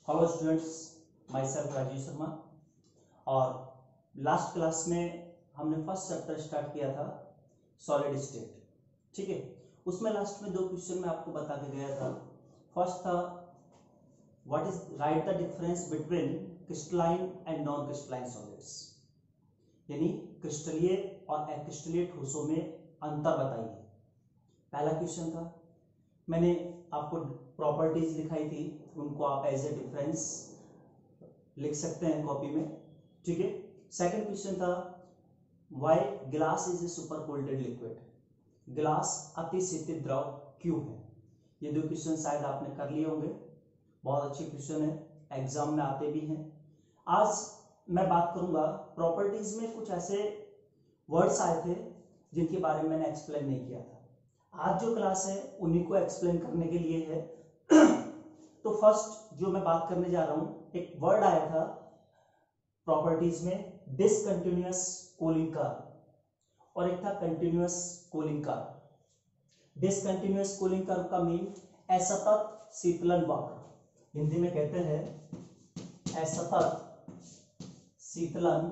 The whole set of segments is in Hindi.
Hello students, myself Rajeev Sharma. और लास्ट क्लास में हमने फर्स्ट चैप्टर स्टार्ट किया था सॉलिड स्टेट। ठीक है, उसमें लास्ट में दो क्वेश्चन में आपको बता के गया था। फर्स्ट था what is right the difference between crystalline and non crystalline solids, यानी क्रिस्टलीय और अक्रिस्टलीय ठोसों में अंतर बताइए। पहला क्वेश्चन था, मैंने आपको प्रॉपर्टीज लिखाई थी, उनको आप एज ए डिफरेंस लिख सकते हैं कॉपी में। ठीक है, सेकंड क्वेश्चन था why glass is a super colded liquid, glass अति शीतित द्रव क्यों है। ये दो क्वेश्चन शायद आपने कर लिए होंगे, बहुत अच्छे क्वेश्चन है, एग्जाम में आते भी हैं। आज मैं बात करूंगा प्रॉपर्टीज में कुछ ऐसे वर्ड्स आए थे जिनके बारे में मैंने एक्सप्लेन नहीं किया था। आज जो क्लास है उन्हीं को एक्सप्लेन करने के लिए है। तो फर्स्ट जो मैं बात करने जा रहा हूं, एक वर्ड आया था प्रॉपर्टीज में डिसकंटिन्यूअस कूलिंग कर्व और एक था continuous cooling curve. Discontinuous cooling curve का मीन असतत शीतलन वक्र, हिंदी में कहते हैं असतत शीतलन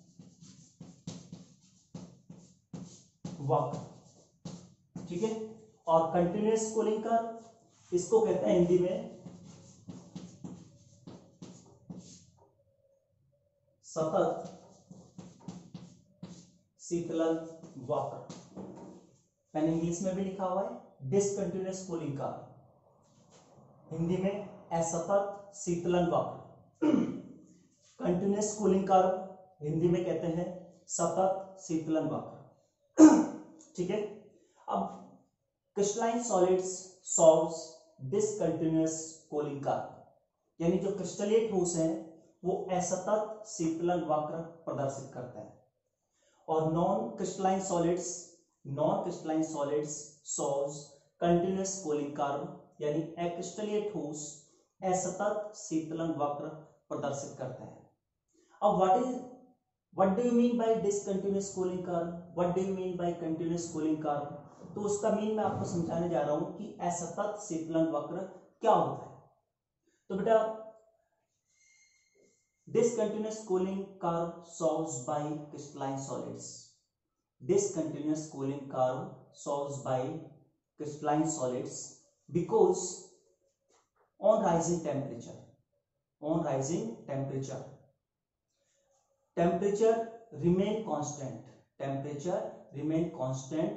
वक्र। ठीक है, और कंटिन्यूअस कूलिंग कर्व इसको कहते हैं हिंदी में सतत शीतलन वक्र। मैंने इंग्लिश में भी लिखा हुआ है डिसकंटिन्यूअस कूलिंग कर्व, हिंदी में असतत शीतलन वक्र। कंटिन्यूअस कूलिंग कर्व हिंदी में कहते हैं सतत शीतलन वक्र। ठीक है, अब crystalline solids solves discontinuous cooling curve, यानी जो क्रिस्टलीय ठोस है वो असतत शीतलन वक्र प्रदर्शित करते हैं, और non crystalline solids solves continuous cooling curve, यानी अक्रिस्टलीय ठोस असतत शीतलन वक्र प्रदर्शित करते हैं। अब what do you mean by discontinuous cooling curve, what do you mean by continuous cooling curve, तो उसका मीन मैं आपको समझाने जा रहा हूं कि असतत शीतलन वक्र क्या होता है। तो बेटा discontinuous cooling curve solves by crystalline solids, discontinuous cooling curve solves by crystalline solids because on rising temperature temperature remain constant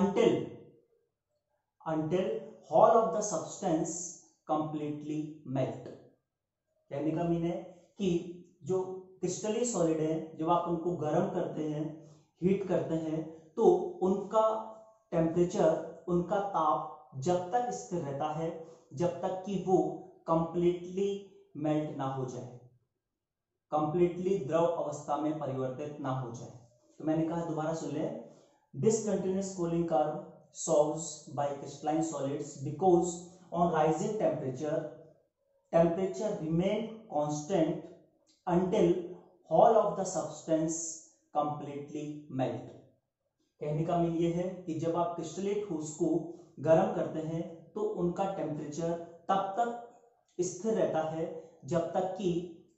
until whole of the substance completely melt। कहने का मीन है कि जो क्रिस्टलीय सॉलिड है, जब आप उनको गर्म करते हैं, हीट करते हैं, तो उनका टेम्परेचर, उनका ताप जब तक स्थिर रहता है जब तक कि वो कंप्लीटली मेल्ट ना हो जाए, कंप्लीटली द्रव अवस्था में परिवर्तित ना हो जाए। तो मैंने कहा, दोबारा सुन ले, discontinuous cooling curve solves by crystalline solids because on rising temperature remain constant until whole of the substance completely melt। कहने का मीन ये है कि जब आप क्रिस्टलीय ठोस को गर्म करते हैं तो उनका टेम्परेचर तब तक स्थिर रहता है जब तक कि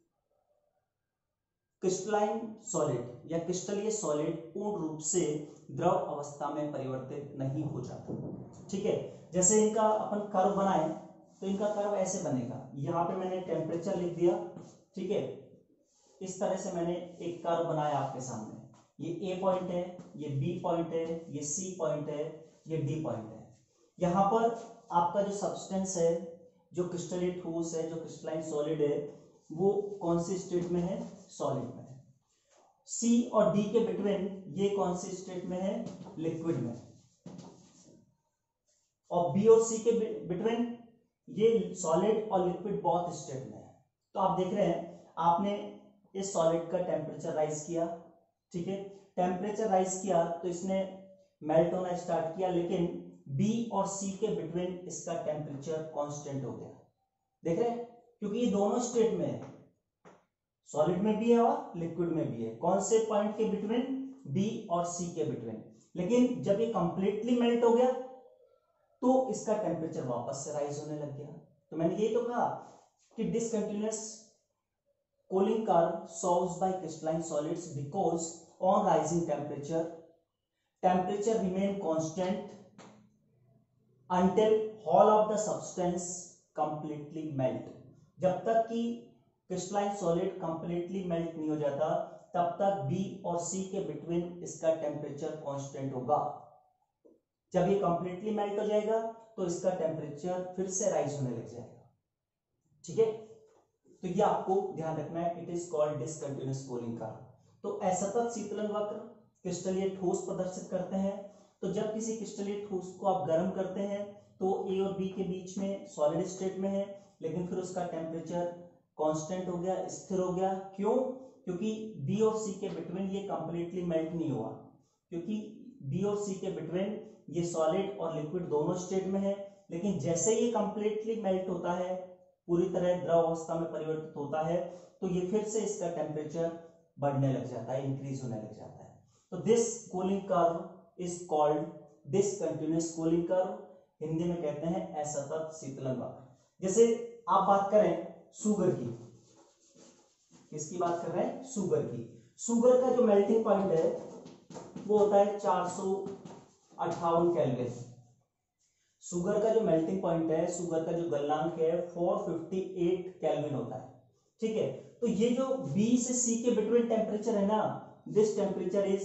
क्रिस्टलाइन सॉलिड या क्रिस्टलीय सॉलिड पूर्ण रूप से द्रव अवस्था में परिवर्तित नहीं हो जाता। ठीक है, जैसे इनका अपन कर्व बनाए तो इनका कर्व ऐसे बनेगा, यहाँ पे मैंने टेम्परेचर लिख दिया। ठीक है, इस तरह से मैंने एक कर्व बनाया आपके सामने, ये A पॉइंट है, ये B पॉइंट है, ये C पॉइंट है, ये D पॉइंट है। यहाँ पर आपका जो सब्सटेंस है, जो क्रिस्टलीय ठोस है, जो क्रिस्टलाइन सॉलिड है, वो कौन सी स्टेट में है, सॉलिड में है। C और D के बिटवीन ये कौन सी स्टेट में है, लिक्विड में। और B और C के बिटवीन ये सॉलिड और लिक्विड बोथ स्टेट में है। तो आप देख रहे हैं, आपने इस सॉलिड का टेम्परेचर राइज किया। ठीक है, टेम्परेचर राइज किया तो इसने मेल्ट होना स्टार्ट किया, लेकिन B और C के बिटवीन इसका टेम्परेचर कांस्टेंट हो गया। देख रहे हैं, क्योंकि ये दोनों स्टेट में है, सॉलिड में भी है और लिक्विड में भी है। कौन से पॉइंट के बिटवीन, B और C के बिटवीन। लेकिन जब ये कंप्लीटली मेल्ट हो गया तो इसका टेम्परेचर वापस से राइज होने लग गया। तो मैंने यही तो कहा कि discontinuous cooling curve solves by crystalline solids because on rising temperature remain constant until whole of the substance completely melt. जब तक कि क्रिस्टलाइन सॉलिड कंप्लीटली मेल्ट नहीं हो जाता तब तक बी और सी के बिटवीन इसका टेम्परेचर कांस्टेंट होगा। जब ये कंप्लीटली मेल्ट हो जाएगा तो इसका टेम्परेचर फिर से राइज होने लग जाएगा। ठीक है, तो ये आपको ध्यान रखना है। It is called discontinuous cooling curve. तो असतत शीतलन वक्र क्रिस्टलीय ठोस प्रदर्शित करते हैं। तो जब किसी क्रिस्टलीय ठोस को आप गर्म करते हैं तो ए और बी के बीच में सॉलिड स्टेट में है, लेकिन फिर उसका टेम्परेचर कांस्टेंट हो गया, स्थिर हो गया। क्यों? क्योंकि बी और सी के बिटवीन ये कंप्लीटली मेल्ट नहीं हुआ, क्योंकि बी और सी के बिटवीन ये सॉलिड और लिक्विड दोनों स्टेट में है। लेकिन जैसे ये कंप्लीटली मेल्ट होता है, पूरी तरह द्रव अवस्था में परिवर्तित होता है, तो ये फिर से इसका टेम्परेचर बढ़ने लग जाता है, इंक्रीज होने लग जाता है। तो this cooling curve is called discontinuous cooling curve. Hindi में कहते हैं असतत शीतलन वक्र। जैसे आप बात करें शुगर की, किसकी बात कर रहे हैं? शुगर की। शुगर का जो मेल्टिंग पॉइंट है वो होता है 458 केल्विन। शुगर का जो मेल्टिंग पॉइंट है, शुगर का जो गलनांक है 458 केल्विन होता है। ठीक है, तो ये जो बी से सी के बिटवीन टेम्परेचर है ना, दिस टेम्परेचर इज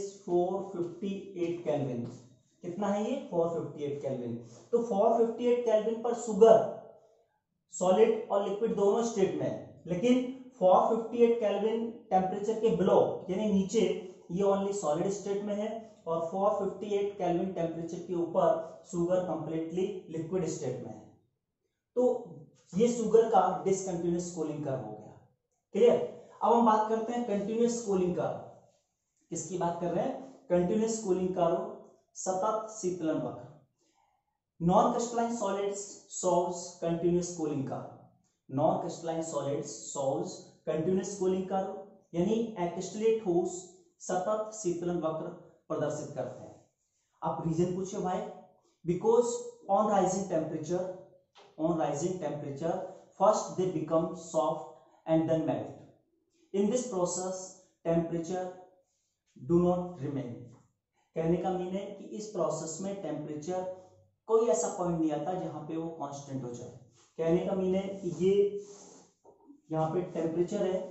458 केल्विन। कितना है ये? 458 केल्विन। तो 458 केल्विन पर शुगर सॉलिड और लिक्विड दोनों स्टेट में है, लेकिन 458 केल्विन टेम्परेचर के बिलो यानी नीचे ये ओनली सॉलिड स्टेट में है, और 458 केल्विन टेम्परेचर के ऊपर शुगर कंप्लीटली लिक्विड स्टेट में है। तो ये शुगर का डिसकंटिन्यूअस कूलिंग कर्व हो गया। क्लियर? अब हम बात करते हैं कंटिन्यूअस कूलिंग कर्व। किसकी बात कर रहे हैं? कंटिन्यूअस कूलिंग कर्व, सतत शीतलन वक्र। Non crystalline solids solves continuous cooling curve. नॉन crystalline solids solves continuous cooling curve, यानी अक्रिस्टलीय ठोस सतत शीतलन वक्र प्रदर्शित करते हैं। आप रीजन पूछे भाई, because on rising temperature first they become soft and then melt. In this process temperature do not remain. कहने का मीन है कि इस प्रोसेस में टेम्परेचर कोई ऐसा पॉइंट नहीं आता जहां पे वो कांस्टेंट हो जाए। कहने का मीन है कि ये यहाँ पे टेम्परेचर है,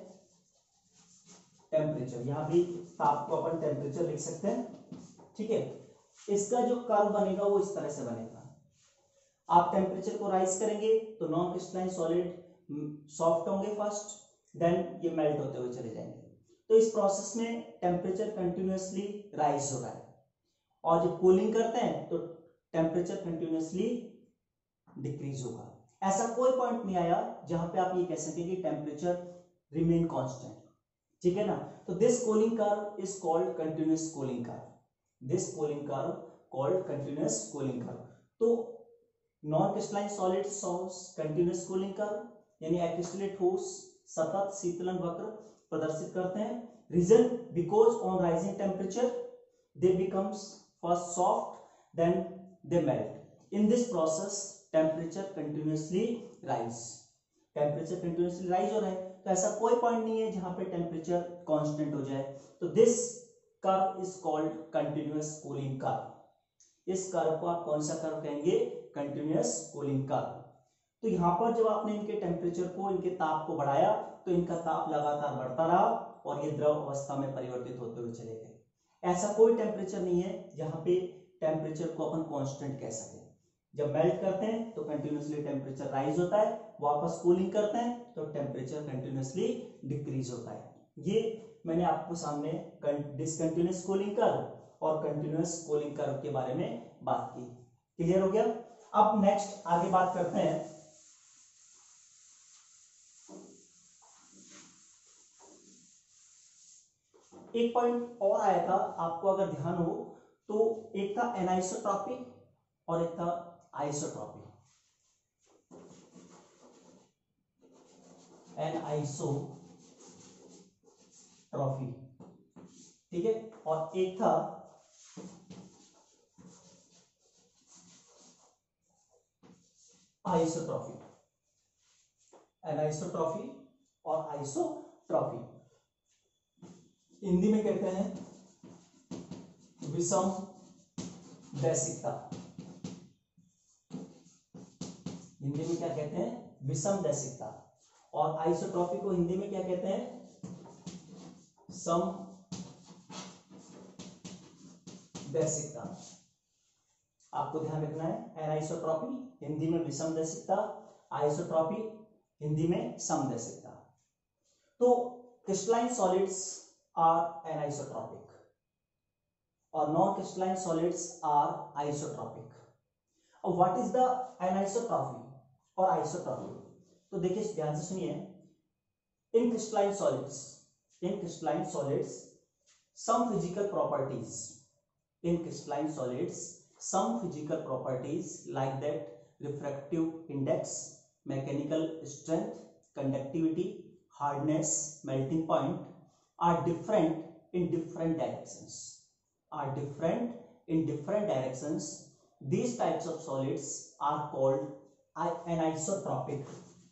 टेम्परेचर यहाँ भी ताप को अपन टेम्परेचर लिख सकते हैं। ठीक है, इसका जो कर्व बनेगा वो इस तरह से बनेगा। आप टेम्परेचर को राइज करेंगे तो नॉन क्रिस्टलाइन सॉलिड सॉफ्ट होंगे फर्स्ट, देन ये मेल्ट होते हुए चले जाएंगे। तो इस प्रोसेस में टेम्परेचर कंटिन्यूअसली राइज हो रहा है, और जब कूलिंग करते हैं तो टेम्परेचर कंटिन्यूअसली डिक्रीज होगा। ऐसा कोई पॉइंट नहीं आया जहां पे आप ये कह सकें कि टेम्परेचर रिमेन कांस्टेंट। ठीक है ना? तो this cooling curve is called continuous cooling curve. This cooling curve called continuous cooling curve. तो non crystalline solid solves continuous cooling curve, यानी अक्रिस्टलीय ठोस सतत शीतलन वक्र प्रदर्शित करते हैं। Reason, because on rising temperature they becomes first soft then they melt. In this process temperature continuously rise हो रहा है। तो ऐसा कोई पॉइंट नहीं है जहां पे टेम्परेचर कांस्टेंट हो जाए। तो this curve is called continuous cooling curve. इस कर्व को आप कौन सा कर्व कहेंगे? Continuous cooling curve. तो यहां पर जब आपने इनके टेम्परेचर को, इनके ताप को बढ़ाया तो इनका ताप लगातार बढ़ता रहा और ये द्रव अवस्था में परिवर्तित होते हुए चले गए। ऐसा कोई टेम्परेचर नहीं है जहां पे टेम्परेचर को अपन कांस्टेंट कह सके। जब मेल्ट करते हैं तो कंटिन्यूअसली टेम्परेचर राइज होता है, वापस कूलिंग करते हैं तो टेम्परेचर कंटिन्यूअसली डिक्रीज होता है। ये मैंने आपको सामने डिसकंटिन्यूअस कूलिंग कर्व और कंटिन्यूअस कूलिंग कर्व के बारे में बात की। क्लियर हो गया? अब नेक्स्ट आगे बात करते हैं एक पॉइंट और आया था, आपको अगर ध्यान हो तो एक था एनाइसोट्रॉपी और एक था आइसोट्रॉपी। एनाइसोट्रॉपी, ठीक है, और एक था आइसोट्रॉपी। एनाइसोट्रॉफी और आइसोट्रॉफी। हिंदी में कहते हैं विषम दैसिकता। हिंदी में क्या कहते हैं? विषम दैसिकता। और आइसोट्रॉफी को हिंदी में क्या कहते हैं? सम दैसिकता। आपको ध्यान रखना है, एनाइसोट्रॉपी हिंदी में विषम दैसिकता, आइसोट्रॉपी हिंदी में सम दैसिकता। तो क्रिस्टलाइन सॉलिड्स आर एनाइसोट्रॉपिक और non crystalline solids are isotropic. अब व्हाट इज द एनाइसोट्रॉफी और आइसोट्रॉपी? तो देखिए ध्यान से सुनिए, in crystalline solids some physical properties, in crystalline solids some physical properties like that refractive index, mechanical strength, conductivity, hardness, melting point are different in different directions. These types of solids are called anisotropic.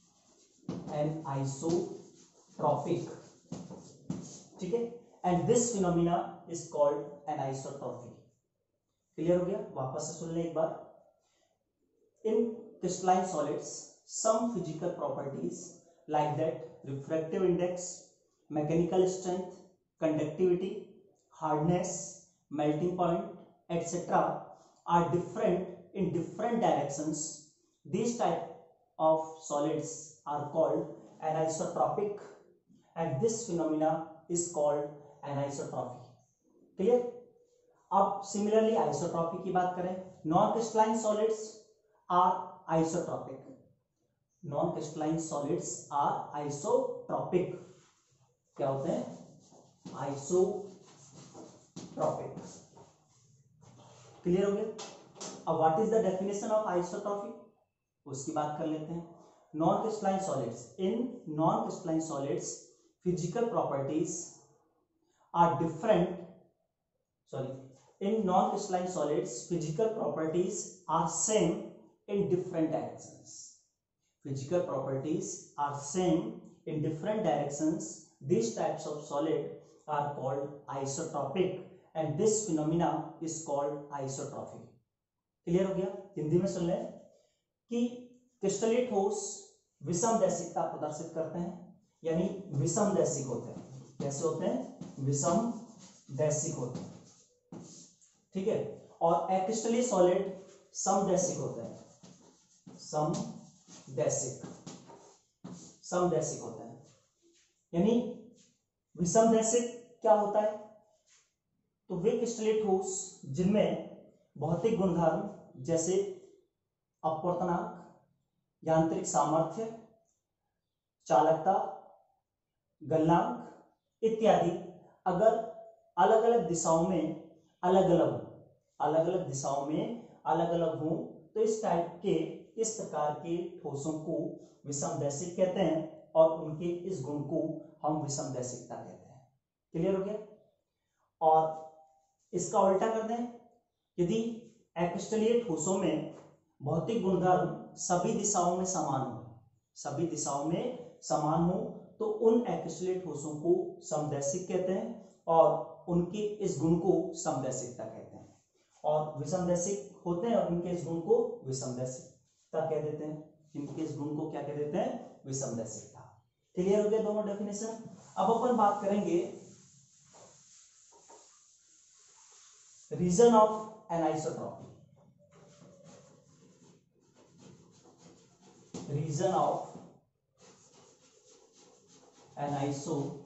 ठीक है, and this phenomena is called anisotropy. Clear हो गया? वापस से सुन लें एक बार। In crystalline solids some physical properties like that refractive index, mechanical strength, conductivity, hardness, melting point etc. are different in different directions. These type of solids are called anisotropic and this phenomena is called anisotropy. Clear? अब सिमिलरली आइसोट्रॉपी की बात करें, non crystalline solids are isotropic. Non crystalline solids are isotropic. क्या होते हैं? आइसोट्रॉपिक। क्लियर हो गया? अब what is the definition of isotropy, उसकी बात कर लेते हैं। Non crystalline solids, in non crystalline solids physical properties are different, in non-crystalline solids physical properties are same in different directions. Physical properties are same in different directions. These types of solid are called isotropic and this phenomena is called isotropy. Clear हो गया? हिंदी में सुन लें कि क्रिस्टलीय ठोस विषम दैसिकता प्रदर्शित करते हैं, यानी विषम दैसिक होते हैं। कैसे होते हैं? विषम दैसिक होते हैं। ठीक है, और एक्रिस्टलीय सॉलिड समदैसिक होते हैं। समदैसिक होते हैं, यानी विषम दैसिक क्या होता है? तो वे क्रिस्टलीय ठोस जिनमें भौतिक गुणधर्म जैसे अपवर्तनांक, यांत्रिक सामर्थ्य, चालकता, गलनांक इत्यादि अगर अलग अलग दिशाओं में अलग अलग हो तो इस प्रकार के ठोसों को विषम दैसिक कहते हैं और उनके इस गुण को हम विषम दैसिकता कहते हैं। क्लियर हो गया? और इसका उल्टा कर दें, यदि एक्रिस्टलीय ठोसों में भौतिक गुणधर्म सभी दिशाओं में समान हो तो उन एक्रिस्टलीय ठोसों को समदैसिक कहते हैं और उनके इस गुण को समदैसिकता कहते हैं, और विषमदैसिक होते हैं और उनके इस गुण को विषमदैसिकता कह देते हैं। इनके इस गुण को क्या कह देते हैं? विषमदैसिकता। क्लियर हो गया दोनों डेफिनेशन? अब अपन बात करेंगे reason of anisotropy. Reason of anisotropy,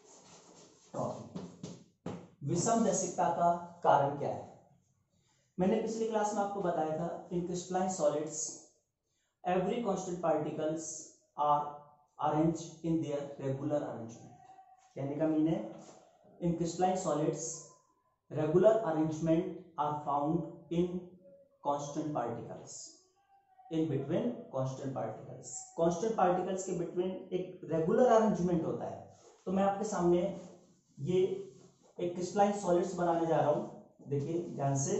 विषम दैसिकता का कारण क्या है? मैंने पिछली क्लास में आपको बताया था, in crystalline solids every constant particles are arrange in their regular arrangement. कहने का मीन है, in crystalline solids regular arrangement are found in constant particles, in between constant particles. Constant particles के बिटवीन एक रेगुलर अरेंजमेंट होता है। तो मैं आपके सामने ये एक क्रिस्टलाइन सॉलिड्स बनाने जा रहा हूं, देखिए ध्यान से।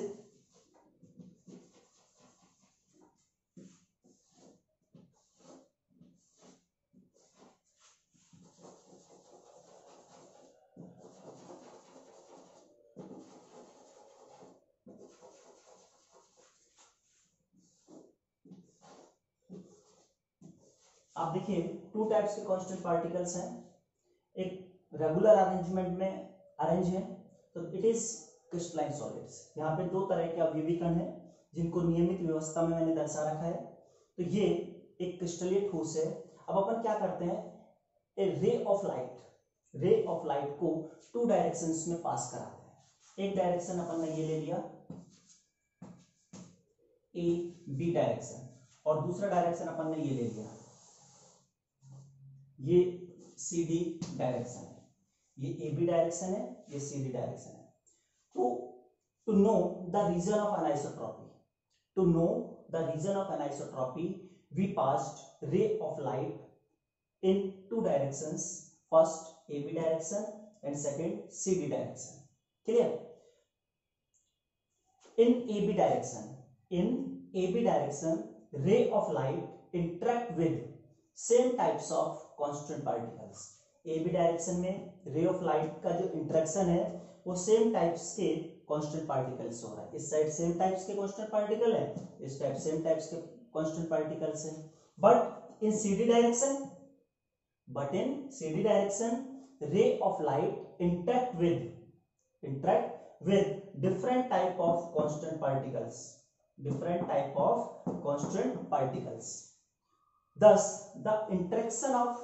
आप देखिए टू टाइप्स के कांस्टेंट पार्टिकल्स हैं, एक रेगुलर अरेंजमेंट में अरेंज है, तो इट इज क्रिस्टलाइन सॉलिड्स। यहाँ पे दो तरह के अवयवी कण हैं जिनको नियमित व्यवस्था में मैंने दर्शा रखा है। तो ये एक क्रिस्टलीय ठोस है। अब अपन क्या करते हैं, ए रे ऑफ लाइट को टू डायरेक्शंस में पास कराते हैं। एक डायरेक्शन अपन ने ये ले लिया ए बी डायरेक्शन, और दूसरा डायरेक्शन अपन ने ये ले लिया, ये सी डी डायरेक्शन है। ये ए बी डायरेक्शन है, ये सी डी डायरेक्शन है। To know the reason of anisotropy, to know the reason of anisotropy we passed ray of light in two directions, first AB direction and second CD direction. Clear? In AB direction, ray of light interact with same types of constant particles. AB direction में ray of light का जो interaction है वो same types के constant particles हो रहा है। इस साइड same types के constant particle है, इस टाइप same types के constant particles है। But in CD direction, ray of light interact with different type of constant particles, thus the interaction of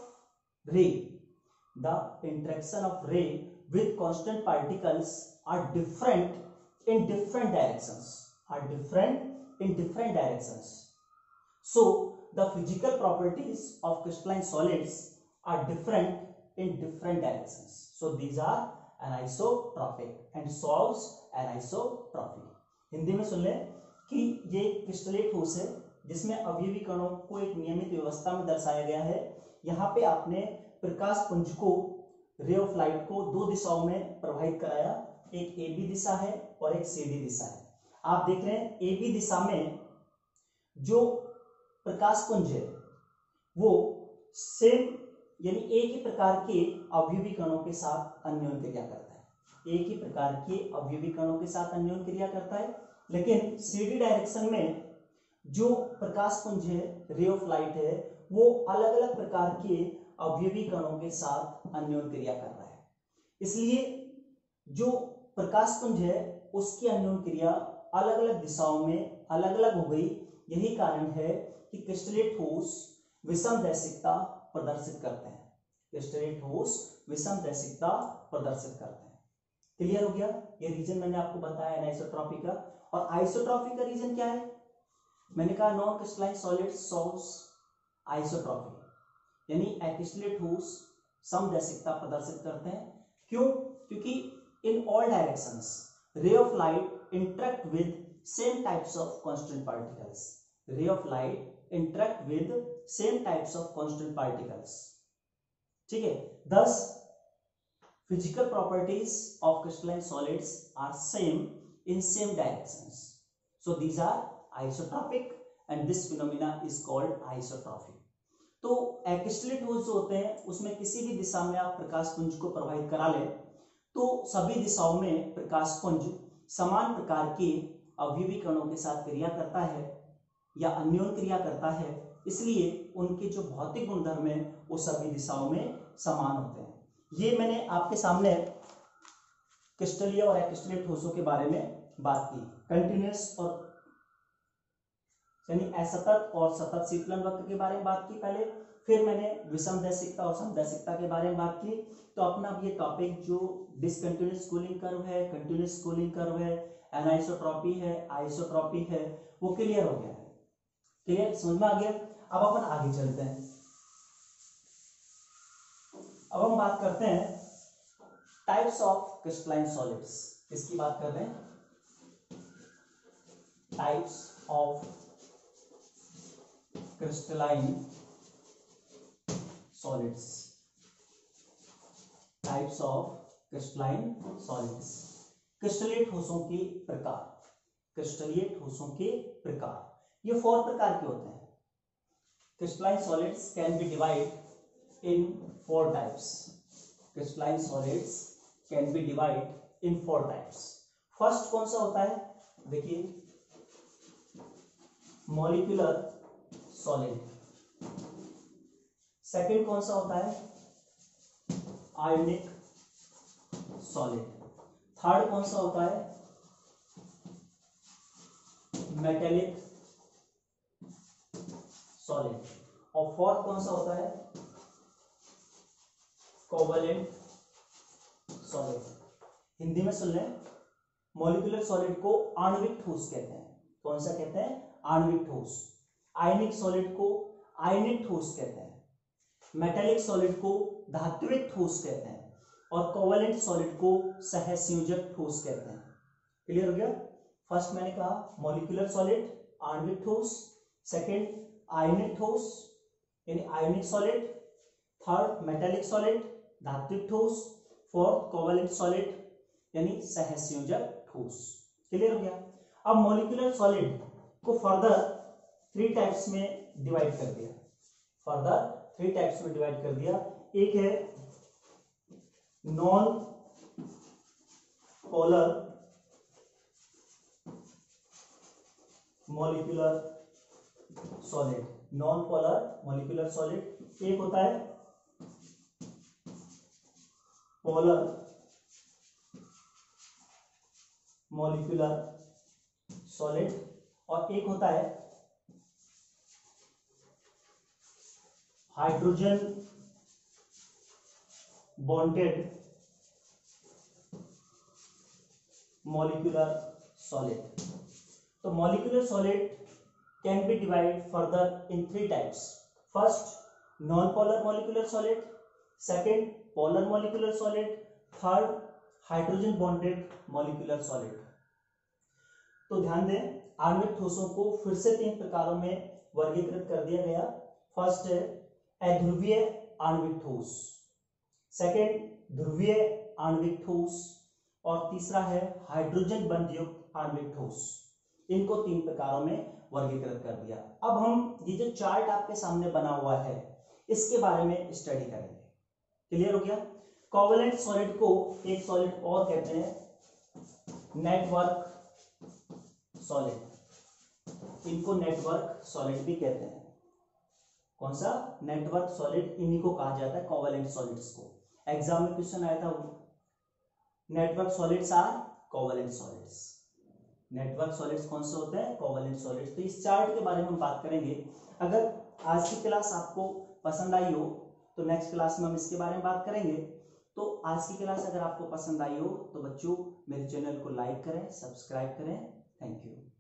ray with constant particles are different in different directions, so the physical properties of crystalline solids are different in different directions, so these are anisotropic and solves anisotropy. Hindi में सुन ले कि ये क्रिस्टलीय ठोस है जिसमें अवयवी कणों को एक नियमित व्यवस्था में दर्शाया गया है। यहाँ पे आपने प्रकाश पुंज को, रे ऑफ लाइट को दो दिशाओं में प्रवाहित कराया, एक ए बी दिशा है और एक सी डी दिशा है। आप देख रहे हैं ए बी दिशा में जो प्रकाश पुंज है वो सेम यानी एक ही प्रकार के अवयवी कणों के साथ अन्योन क्रिया करता है, एक ही प्रकार के अवयवी कणों के साथ अन्योन क्रिया करता है। लेकिन सीडी डायरेक्शन में जो प्रकाश पुंज है, रे ऑफ लाइट है, वो अलग अलग प्रकार के अवयवी कणों के साथ अन्योन क्रिया कर रहा है। इसलिए जो प्रकाश पुंज है उसकी अन्योन क्रिया अलग अलग दिशाओं में अलग अलग हो गई। यही कारण है कि क्रिस्टलीय ठोस विषमदैशिकता प्रदर्शित करते हैं, क्रिस्टलीय ठोस विषमदैशिकता प्रदर्शित करते हैं। क्लियर हो गया? ये रीजन मैंने आपको बताया एनाइसोट्रॉपी का। और आइसोट्रॉपी का रीजन क्या है? मैंने कहा non crystalline solids solves isotropy, यानी अक्रिस्टलीय ठोस समदैशिकता प्रदर्शित करते हैं। क्यों? क्योंकि in all directions ray of light interact with same types of constant particles, ray of light interact with same types of constant particles. ठीक है? Thus, physical properties of crystalline solids are same in same directions. So these are isotropic, and this phenomena is called isotropy. तो क्रिस्टलीय ठोस जो होते हैं उसमें किसी भी दिशा में आप प्रकाश पुंज को प्रवाहित करा ले तो सभी दिशाओं में प्रकाश पुंज समान प्रकार के अवयवी कणों के साथ क्रिया करता है या अन्योन क्रिया करता है, इसलिए उनके जो भौतिक गुणधर्म है वो सभी दिशाओं में समान होते हैं। ये मैंने आपके सामने क्रिस्टलीय और अक्रिस्टलीय ठोसों के बारे में बात की, कंटिन्यूअस और यानी असतत और सतत शीतलन वक्र के बारे में बात की पहले, फिर मैंने विषमदैशिकता और समदैशिकता के बारे में बात की। तो अपना ये टॉपिक जो डिसकंटिन्यूअस कूलिंग कर्व है, कंटिन्यूअस कूलिंग कर्व है, एनाइसोट्रॉपी है, आइसोट्रॉपी है, वो क्लियर हो गया है। क्लियर, समझ में आ गया? अब अपन आगे चलते हैं। अब हम बात करते हैं टाइप्स ऑफ क्रिस्टलाइन सॉलिड्स। इसकी बात कर रहे हैं, types of crystalline solids, types of crystalline solids. क्रिस्टलीय ठोसों के प्रकार, क्रिस्टलीय ठोसों के प्रकार ये 4 प्रकार के होते हैं। Crystalline solids can be divide in 4 types. Crystalline solids can be divide in 4 types. First कौन सा होता है? देखिए, मॉलिक्यूलर सॉलिड। सेकंड कौन सा होता है? Ionic solid. थर्ड कौन सा होता है? Metallic solid. और फोर्थ कौन सा होता है? Covalent solid. हिंदी में सुन लें, मॉलिक्यूलर सॉलिड को आणविक ठोस कहते हैं। कौन सा कहते हैं? आणविक ठोस। आयनिक सॉलिड को आयनिक ठोस कहते हैं। मेटेलिक सॉलिड को धात्विक ठोस कहते हैं और कोवैलेंट सॉलिड को सहसंयोजक ठोस कहते हैं। क्लियर हो गया? फर्स्ट मैंने कहा मॉलिक्यूलर सॉलिड आणविक ठोस, सेकंड आयनिक ठोस यानी आयनिक सॉलिड, थर्ड मेटेलिक सॉलिड धात्विक ठोस, फोर्थ कोवैलेंट सॉलिड यानी सहसंयोजक ठोस। क्लियर हो गया? अब मॉलिक्यूलर सॉलिड को फर्दर 3 टाइप्स में डिवाइड कर दिया। फर्दर 3 टाइप्स में डिवाइड कर दिया। एक है non polar molecular solid, non polar molecular solid. एक होता है पोलर मॉलिक्यूलर सॉलिड और एक होता है हाइड्रोजन बॉन्डेड मॉलिक्यूलर सॉलिड। तो molecular solid can be divided further in 3 types. First, non-polar molecular solid. Second, polar molecular solid. Third, hydrogen bonded molecular solid. तो ध्यान दें, आणविक ठोसों को फिर से 3 प्रकारों में वर्गीकृत कर दिया गया। फर्स्ट है अध्रुवीय आणविक ठोस, सेकंड ध्रुवीय आणविक ठोस और तीसरा है हाइड्रोजन बंध युक्त आणविक ठोस। इनको 3 प्रकारों में वर्गीकृत कर दिया। अब हम ये जो चार्ट आपके सामने बना हुआ है इसके बारे में स्टडी करेंगे। क्लियर हो गया? कोवैलेंट सॉलिड को एक सॉलिड और कहते हैं नेटवर्क सॉलिड। इनको नेटवर्क सॉलिड भी कहते हैं। कौन सा? Network solid. इन्हीं को कहा जाता है कोवैलेंट सॉलिड्स को। एग्जाम में क्वेश्चन आया था, network solids are covalent solids. Network solids कौन से होते हैं? Covalent solids. तो इस चार्ट के बारे में हम बात करेंगे। अगर आज की क्लास आपको पसंद आई हो तो नेक्स्ट क्लास में हम इसके बारे में बात करेंगे। तो आज की क्लास अगर आपको पसंद आई हो तो बच्चों मेरे चैनल को लाइक करें, सब्सक्राइब करें। Thank you.